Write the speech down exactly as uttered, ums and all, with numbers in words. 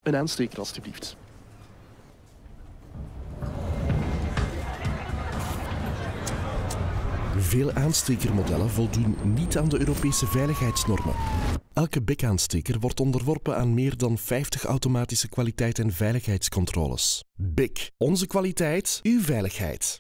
Een aansteker, alstublieft. Veel aanstekermodellen voldoen niet aan de Europese veiligheidsnormen. Elke bekaansteker wordt onderworpen aan meer dan vijftig automatische kwaliteit- en veiligheidscontroles. B I C. Onze kwaliteit, uw veiligheid.